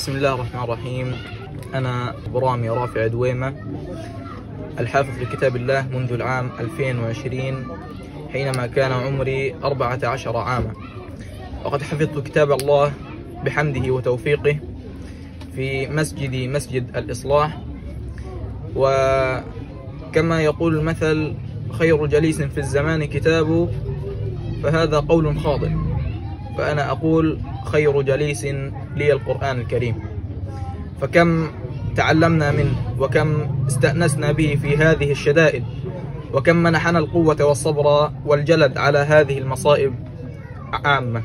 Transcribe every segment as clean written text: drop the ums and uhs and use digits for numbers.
بسم الله الرحمن الرحيم. أنا برامي رافع دويمة، الحافظ لكتاب الله منذ العام 2020 حينما كان عمري 14 عاما، وقد حفظت كتاب الله بحمده وتوفيقه في مسجد الإصلاح. وكما يقول المثل: خير جليس في الزمان كتابه، فهذا قول خاطئ، فأنا أقول خير جليس لي القرآن الكريم. فكم تعلمنا منه، وكم استأنسنا به في هذه الشدائد، وكم منحنا القوة والصبر والجلد على هذه المصائب عامة.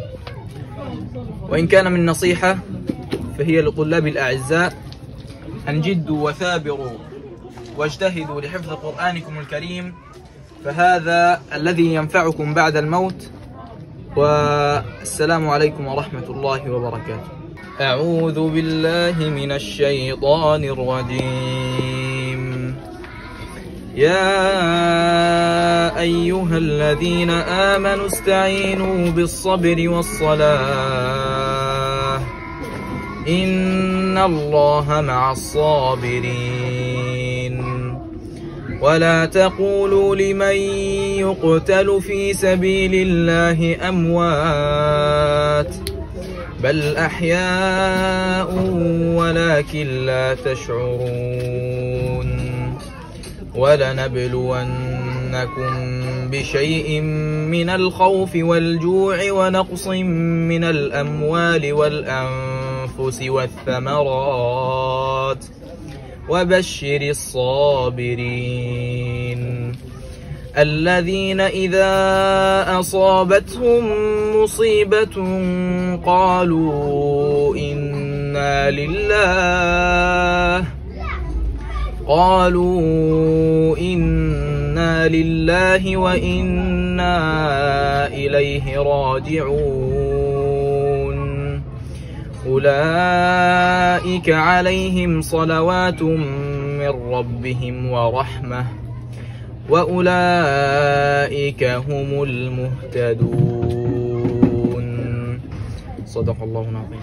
وإن كان من نصيحة فهي لطلاب الأعزاء: أن جدوا وثابروا واجتهدوا لحفظ قرآنكم الكريم، فهذا الذي ينفعكم بعد الموت. والسلام عليكم ورحمة الله وبركاته. أعوذ بالله من الشيطان الرجيم. يا أيها الذين آمنوا استعينوا بالصبر والصلاة إن الله مع الصابرين. ولا تقولوا لمن يقتل في سبيل الله أموات، بل أحياء ولكن لا تشعرون. ولنبلونكم بشيء من الخوف والجوع ونقص من الأموال والأنفس والثمرات وبشر الصابرين الذين إذا أصابتهم مصيبة قالوا إنا لله وإنا إليه راجعون. أولئك عليهم صلوات من ربهم ورحمة، وأولئك هم المهتدون. صدق الله العظيم.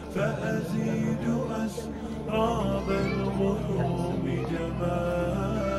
فأزيد أسراب الغيوم جمالا.